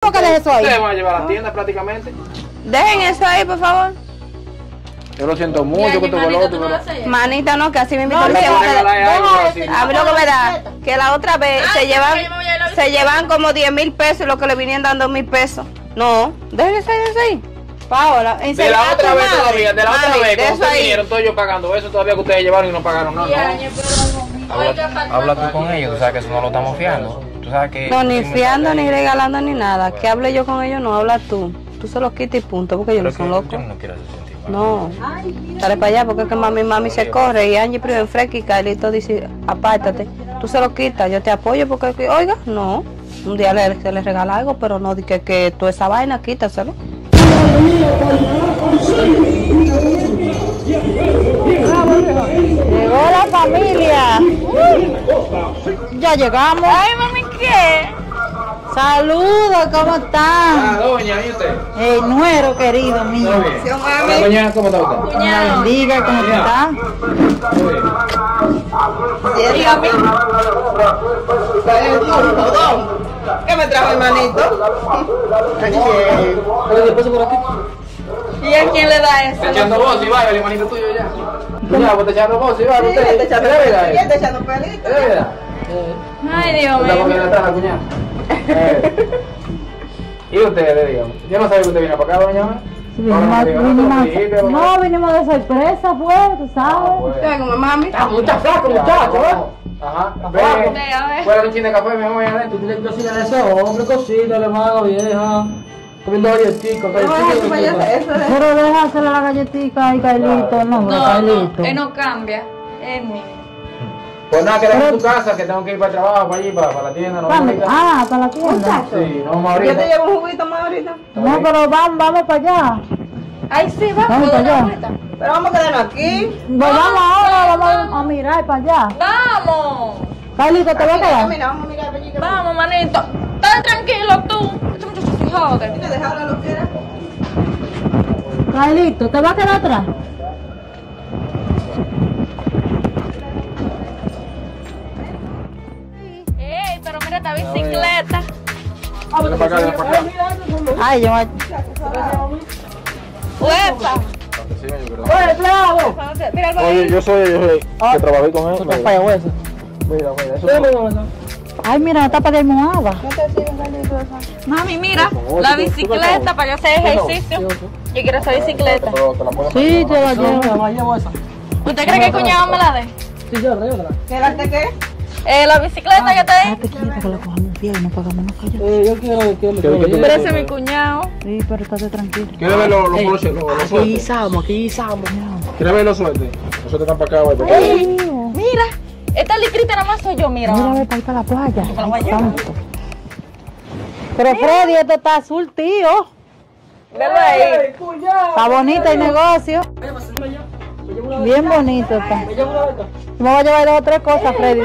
favor, que deje eso ahí. Ustedes van a llevar a la tienda prácticamente. Dejen eso ahí, por favor. Yo lo siento mucho con tu otro, pero... Manita, no, que así me invitan. No, A mí lo que me da, respeta. que la otra vez se llevan como 10,000 pesos y lo que le vinieron dando 1,000 pesos. No, dejen eso ahí. Paola, en De serio, la a tu otra vez madre. todavía, de la otra Mami, vez, de como eso ustedes ahí. vinieron, todos ellos pagando eso todavía que ustedes llevaron y no pagaron nada. Habla tú con ellos, tú sabes que eso no lo estamos fiando. Tú sabes que... No, ni fiando, ni regalando, ni nada. Que hable yo con ellos, no habla tú. Tú se los quitas y punto, porque ellos no son locos. Yo no quiero hacer sentir mal. No, dale para allá, porque es que mami se corre y Angie primero enfresca y Carlito dice, apártate. Tú se lo quitas, yo te apoyo porque, oiga, no. Un día se le regala algo, pero no di que toda esa vaina, quítaselo. Llegó la familia. Ya llegamos. Ay, mami, ¿qué? Saludos, ¿cómo están? Doña, ¿y usted? El nuero querido mío. ¿Todo bien? Hola, doña, ¿cómo está usted? Dios la bendiga, ¿cómo tú estás? Todo bien. Dígame. ¿Qué me trajo, hermanito? ¿Y a quién le da eso? Está echando voz y vaya, el hermanito tuyo ya. Ya, vos te echando voz y vaya. Sí, está echando pelito. ¿Es Está echando pelito. verdad? Ay, Dios ¿Está mío. comiendo atrás, cuñado? ¿Y ustedes, digamos? Yo no sabía que usted vino para acá, doña. No, vinimos de sorpresa, pues, tú sabes. Usted como mami. Está mucha flaca, muchacho, ¿eh? Ajá. Ve, fuera un chin de café, mi amor, allá adentro. Tiene que cocinar ese hombre, cocina, le mano vieja. Comiendo galletitas, Pero deja hacerle la galletita y Carlito, no, Carlito. Él no cambia. Es mío. Pues nada, quédate en tu casa, que tengo que ir para el trabajo, para allí, para la tienda, no vamos ahorita. Ah, para la tienda. Sí, no vamos Yo te ahorita. llevo un juguito más ahorita. No, pero vamos para allá. Ay, sí, Vamos vamos. para allá. Pero vamos a quedarnos aquí. Pues vamos ahora, vamos a mirar para allá. Vamos. Carlito, ¿te va a quedar? Mira, vamos a mirar para allí. Vamos, manito. Estás tranquilo tú. Este muchacho se jode. Mira, déjalo lo que era. Carlito, ¿te va a quedar atrás? Ey, pero mira esta bicicleta. Ven para acá, ven para acá. Ay, yo me... ¡Uepa! ¡Oye, bravo! Mira algo Oye, ahí. yo soy que trabajé con él. Papaya hueso. Mira, eso Ay, mira, la tapa de almohada. Mami, mira, la bicicleta para yo hacer ejercicio. Yo quiero hacer bicicleta. Sí, te la llevo. ¿Usted cree que el cuñado me la dé? Sí, yo traigo otra. ¿Qué? La bicicleta que está ahí. Te quieta que lo cojamos bien y no pagamos no callo. Yo quiero que Pero ese es mi cuñado. Sí, pero estate tranquilo. ¿Quieres ver los sueltes? Aquí guisamos. ¿Quieres ver los sueltes? Los sueltes están para acá, güey. Ey, mira, esta licrita nada más soy yo, mira. Mira, ve para ir para la playa. Para la playa. Santo. Pero Freddy, esto está azul, tío. Velo ahí. Está bonito el negocio. Bien bonito está. Me llevo una beca. Me voy a llevar 2 o 3 cosas, Freddy.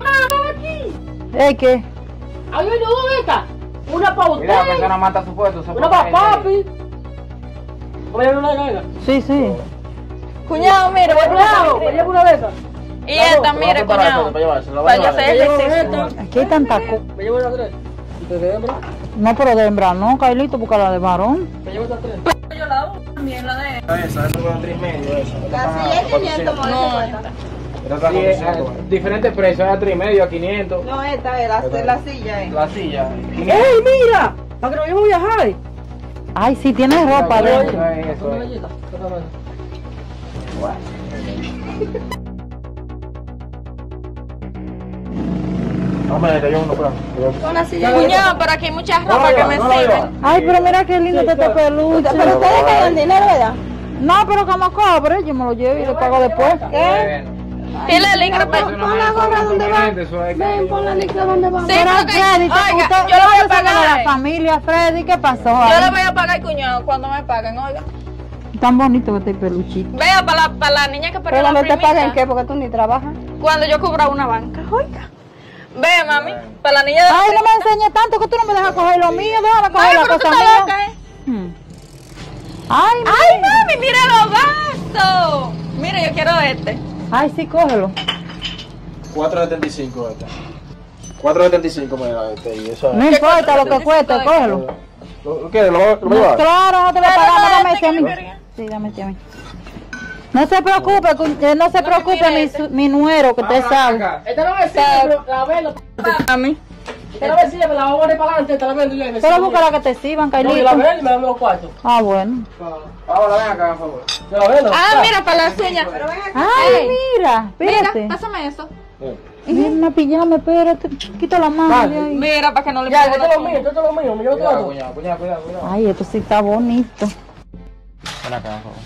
¿Qué? Hay una beca. Una para Mira, usted. persona mata su puesto. Una para papi. Voy a llevar una beca. Sí, sí. Cuñado, mira, voy a Bravo, me llevo una beca. Y esta, mire, cuñado. Para yo hacer ejercicio. Aquí hay tanta cosa. Me llevo las 3. ¿Y te de hembra? No, pero de hembra no, Carlito, porque la de varón. Me llevo esas 3. Yo la hago también, la de... Esa es una 3,5, esa. Casi es 500, No, diferentes precios, a 3,5, a 500. No, esta es la silla. La silla. ¡Ey, mira! Para que nos llevo a viajar. Ay, sí, tiene ropa adentro. Eso es. Galleta. No me yo uno, pero. Una silla. Cuñado, pero aquí hay muchas ropas que me sirven. Ay, pero mira qué lindo este peluche. Pero ustedes ganan dinero, ¿verdad? No, pero como cobre, yo me lo llevo y le pago después. Y la licra, pon la gorra donde va. Ven, Pon la licra donde va. Sí, Pero porque, Freddy, oiga, yo le voy a de la pagar. familia, Freddy, ¿qué pasó? Yo le Ay, voy a pagar, cuñado, cuando me paguen, oiga. tan bonito que este peluchito. Vea, para la niña que perdió Pero la no te primita. paguen qué, porque tú ni trabajas. Cuando yo cubra una banca, oiga. Ve, mami, para la niña de la Ay, no me primita. enseñes tanto que tú no me dejas coger lo mío, déjala Ay, coger la pero tú cosa estás mía. loca, ¿eh? Ay, Ay, mami, mira los vasos. Mira, yo quiero este. ay, sí, cógelo. 4.75 esta. 4.75 me da este y eso No importa lo que cueste, cógelo. ¿Lo quieres? ¿Lo voy a llevar? Claro, no te lo pagamos, dame este a mí. Sí, dame este a mí. No se preocupe, no se preocupe, mi nuero, que usted sabe. Esta no me sirve, pero la vendo. A mí. Esta no me sirve, pero la voy a poner para adelante, te la vendo yo. Solo busca la que te sirvan, No, yo la Carlito. vendo y me dan los cuartos. Ah, bueno. Ahora ven acá, por favor. Yo la vendo. Mira, para las uñas, pero ven acá. Ay, mira, espérate. Pásame eso. Mira una pijama, espérate. Quita la mano de ahí. Mira, para que no le Ya, esto es lo mío, esto es lo mío, me llevo todo. Cuidado. Ay, esto sí está bonito. Ven acá, por favor.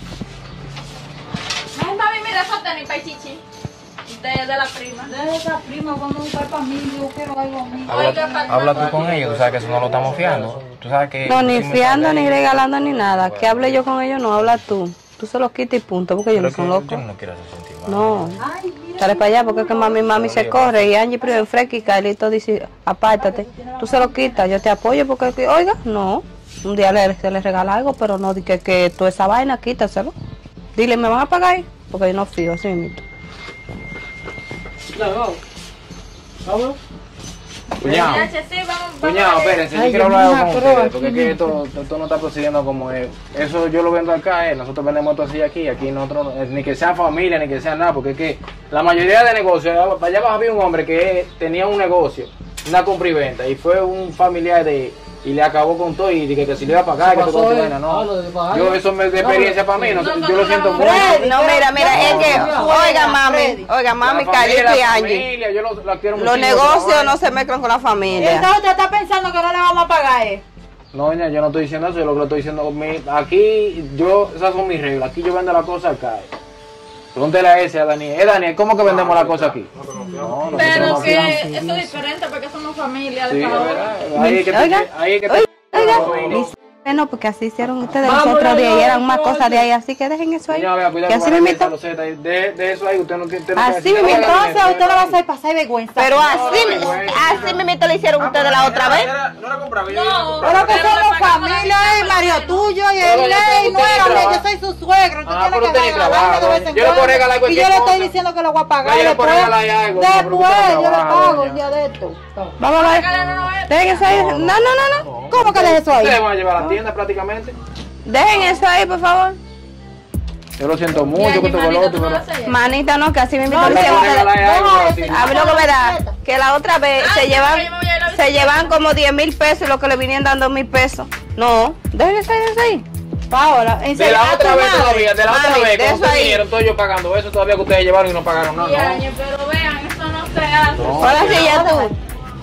Ay, mami, mira, eso tenis para chichi. De la prima. De esa prima, vamos a buscar para mí, yo quiero algo mío. Habla tú con ellos, tú sabes que eso no lo estamos fiando. Tú sabes que... No, ni si me fiando, sale ni ahí- regalando, ni nada. Que hable yo con ellos, no habla tú. Tú se los quitas y punto, porque ellos no Pero son que locos. yo no quiero hacer sentir mal. No. Dale para allá, porque es que mami se corre. Y Angie primero en fresca y Carlito dice, apártate. Tú se lo quitas, yo te apoyo, porque, oiga, no. Un día se le regala algo, pero no, que toda esa vaina, quítaselo. Dile, ¿me van a pagar ahí? Porque yo no fío, así mismo. Claro, vamos. Vamos. Cuñado. Cuñado, espérense, yo quiero hablar con ustedes, porque es que esto no está procediendo como es. Eso yo lo vendo acá, nosotros vendemos esto así aquí nosotros, ni que sea familia, ni que sea nada, porque es que la mayoría de negocios, allá abajo había un hombre que tenía un negocio, una compra y venta, y fue un familiar y le acabó con todo y dije que si le iba a pagar, que todo vaina, no. Yo eso me de experiencia para mí, yo lo siento mucho. No, mira, es que, oiga, mami, Carlito y Angie. Yo la quiero Los muchísimo, negocios esa no se mezclan con la familia. Entonces usted está pensando que no le vamos a pagar, No, doña, yo no estoy diciendo eso, yo lo que le estoy diciendo, aquí, esas son mis reglas, aquí yo vendo la cosa acá. Pregúntele a ese, a Daniel. Daniel, ¿cómo que vendemos la cosa aquí? No, Pero nosotros que no eso es diferente porque somos familia. Sí, de es favor. verdad. Ahí es que Oiga, ahí es que Oiga, no, porque así hicieron ustedes los otros días y eran más cosas de ahí, así que dejen eso ahí. Señora, vea, cuidado Que con así la mismito. loseta ahí. De eso ahí, usted no Así puede mismo. Entonces usted lo va a hacer pasar vergüenza. Pero así mismito lo hicieron ustedes la otra vez. No la compraba. Pero que somos familia, Mario tuyo y el ley, no era, yo soy su suegro, tú pero tienes usted ni que regalarme trabaja, de vez en yo le puedo cuando. regalar Y cualquier yo le estoy cosa. diciendo que lo voy a pagar Yo le puedo después. regalar algo, pero Después usted no yo le trabaja, pago doña. un día de esto. Vamos a ver. Dejen eso ahí. No. ¿Cómo que deje eso ahí? Ustedes van a llevar a la tienda prácticamente. Dejen eso ahí, por favor. Yo lo siento mucho que todo el otro, pero... Manita, no, que así mismo No, lo Le hicieron puedo ustedes. regalar algo, pero sí. A mí lo que me da, que la otra vez se llevan como 10,000 pesos y lo que le vinieron dando 1,000 pesos. No, dejen eso ahí. Paola, en De serio, la a tu otra vez madre. todavía, de la otra Mami, vez, de cuando eso ustedes ahí. vinieron, todos yo pagando eso todavía que ustedes llevaron y no pagaron nada. Pero vean, eso no se hace. No. Pon la silla tú.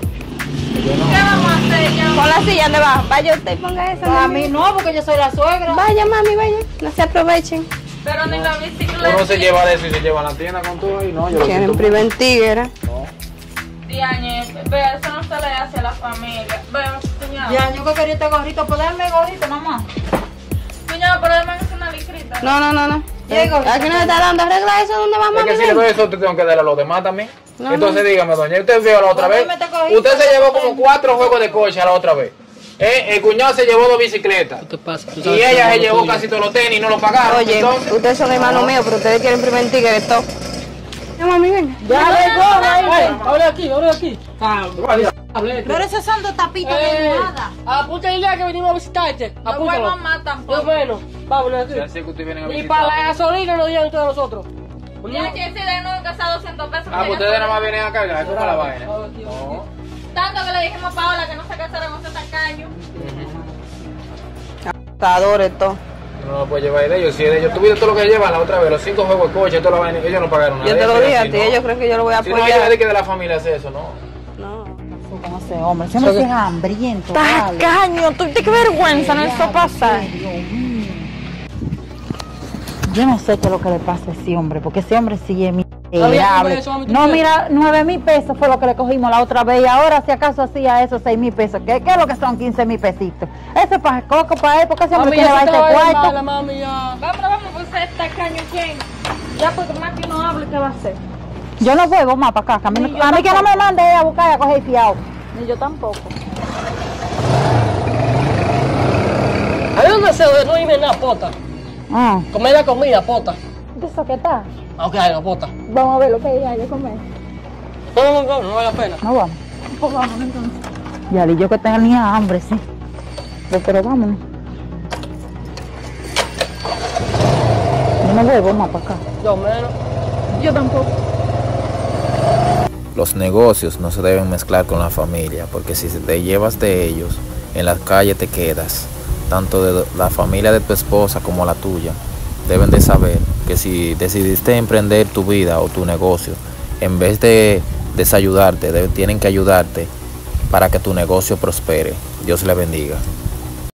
¿Qué vamos a hacer ya? Pon la silla, ¿dónde va? Vaya usted y ponga esa. A mami. mí no, porque yo soy la suegra. Vaya, mami, vaya. No se aprovechen. Pero ni la bicicleta. Uno se lleva de eso y se lleva a la tienda con todo y no, yo lo Quieren siento. privar tigre. Diañe, vea, eso no se le hace a la familia. Vea, cuñado. Ya, yo que quería este gorrito, pues déjame gorrito nomás. Cuñado, pero además es una licrita. No. Llego. Aquí no le está dando regla eso, ¿dónde va, Es mami? que si le doy eso, te tengo que dar a los demás también. No, Entonces dígame, doña, usted vio la otra ¿Por qué vez. me te cogiste? Usted se llevó como 4 juegos de coche la otra vez. El cuñado se llevó 2 bicicletas. ¿Qué te pasa? Tú Y sabes que ella se somos llevó tuyos. casi todos los tenis y no los pagaron. Oye, Entonces, ustedes son hermanos míos, pero ustedes quieren privar tigre todo. No, mami, venga. Ya le gorro ahí. Ey, abre aquí. Hable. Pero esos son dos tapitas de nada. Apunta el día que venimos a visitarte. No Apúntalo. vuelvo más Yo tampoco. menos. Vamos, ya aquí. sé que ustedes vienen a Y visitar. para la gasolina nos dieron todos nosotros. Diañe, si de nuevo que está 200 pesos. Ah, pues ustedes nada más vienen a cargar, ¿cómo es la vaina? No. Tanto que le dijimos a Paola que no se casara con ese tacaño. Asadores, todo. No lo puede llevar de ellos. Si es de ellos, tú viste todo lo que llevan la otra vez, los 5 juegos de coche, toda la vaina, ellos no pagaron nada. Yo te lo Pero dije a si ti, no- ellos creen que yo lo voy a Si no, ellos apoyar. de que de la familia hace eso, ¿no? No. Como ese hombre, ese hombre es hambriento. vale. Tacaño, tú qué vergüenza, no eso pasa. Yo no sé qué es lo que le pasa a ese hombre, porque ese hombre sí es Había miserable. que eso, mami, tú No, crees. mira, 9,000 pesos fue lo que le cogimos la otra vez y ahora si acaso hacía eso 6,000 pesos. ¿Qué es lo que son 15,000 pesitos? Ese es para coco para él, porque ese hombre Mami, tiene ya se este estaba cuarto. mala, mami, ya. Vamos, pues ese tacaño, ¿quién? Ya, porque más que no hable, ¿qué va a hacer? Yo no vuelvo más para acá, que a mí, Ni yo a mí que no tampoco. me mande a buscar y a coger fiado. Ni yo tampoco. ¿A dónde se no viene nada, pota? Comer la comida, pota. ¿De eso qué está? Ok, la pota. Vamos a ver lo que hay que comer. No vale la pena. No vamos. Ya, y yo que tenía hambre, sí. Pero vámonos. Yo no vuelvo más para acá. Yo menos. Yo tampoco. Los negocios no se deben mezclar con la familia, porque si te llevas de ellos, en la calle te quedas. Tanto de la familia de tu esposa como la tuya deben de saber que si decidiste emprender tu vida o tu negocio, en vez de desayudarte, tienen que ayudarte para que tu negocio prospere. Dios le bendiga.